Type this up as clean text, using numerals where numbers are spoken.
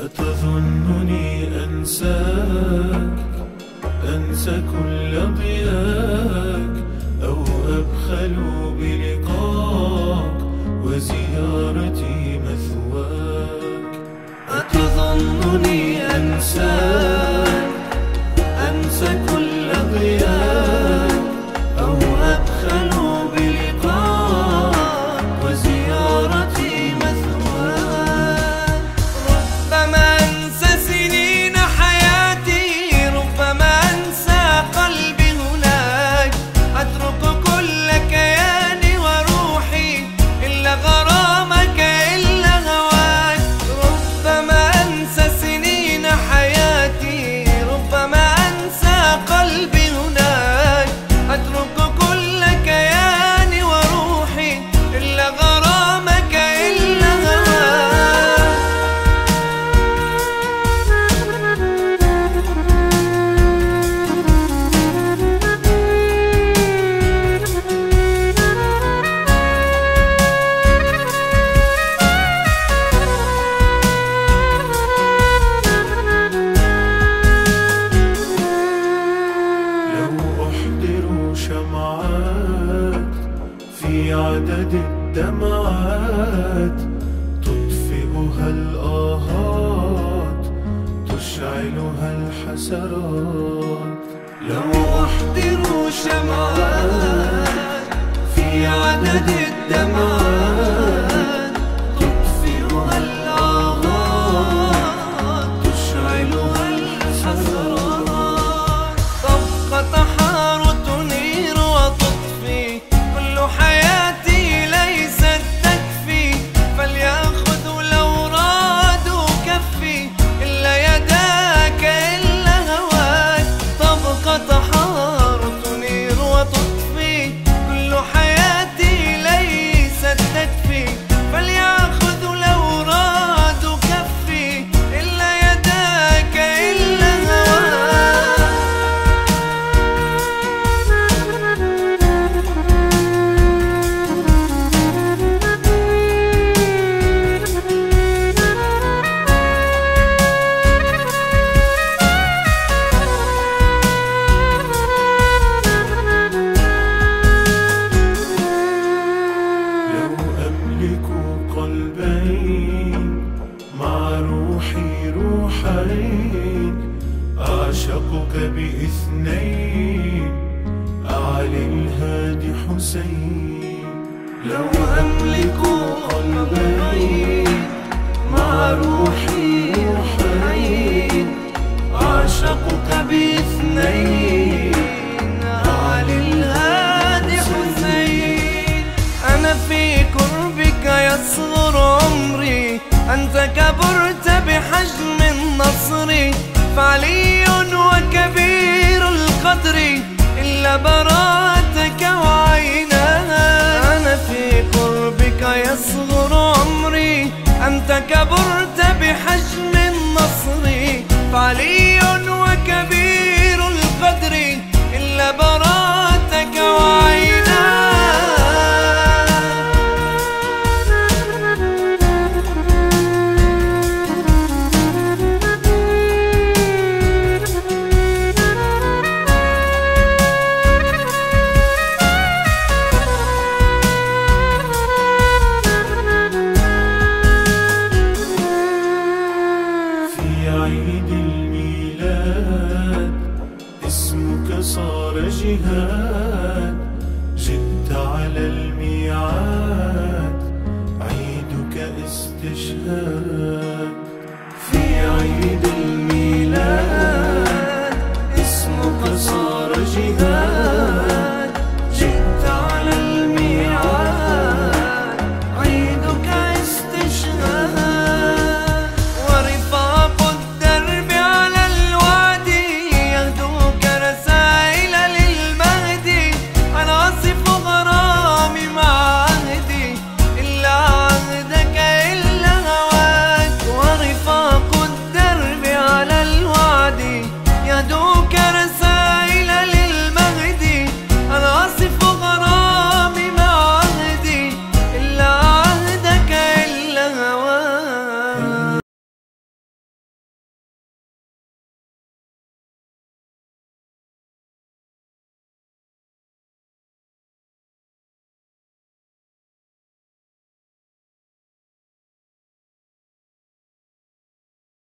أتظنني أنساك، أنسى كل ضياك، أو أبخل بلقاك وزيارتي مثواك؟ أتظنني أنساك، أنسى كل ضياك، أو أبخل بلقاك وزيارتي مثواك؟ ربما أنسى سنين حياتي، ربما أنسى قلبي هناك، أترك كل كياني وروحي إلا غرامك إلا هواك. ربما أنسى سنين حياتي، ربما أنسى قلبي هناك، أترك كل كياني وروحي إلا غرامك إلا هواك. لو أحضر شمعات في عدد الدمعات، تطفئها الآهات، تشعلها الحسرات. لو أحضر شمعات في عدد الدمعات، تطفئها الآهات، تشعلها الحسرات. تبقى تحار تنير وتطفي كل حياتي ليست تكفي، فليأخذوا لو رادوا كفي إلا يداك إلا هواك. تبقى تحار تنير وتطفي كل حياتي ليست تكفي، فليأخذوا لو رادوا كفي إلا يداك إلا هواك. لو أملك قلبين مع روحي روحين، أعشقك باثنين أعلى الهادي حسين. لو أملك قلبين مع روحي روحين، أعشقك باثنين علي الهادي حسين. أنا في قربك يصغر عمري، أنت كبرت بحجم النصر، فعلي وكبير القدر إلا براءتك وعيناها. أنا في قربك يصغر عمري، أنت كبرت بحجم النصر، فعلي وكبير القدر إلا براءتك وعيناها. في عيد الميلاد اسمك صار جهاد، جئت على الميعاد عيدك استشهاد.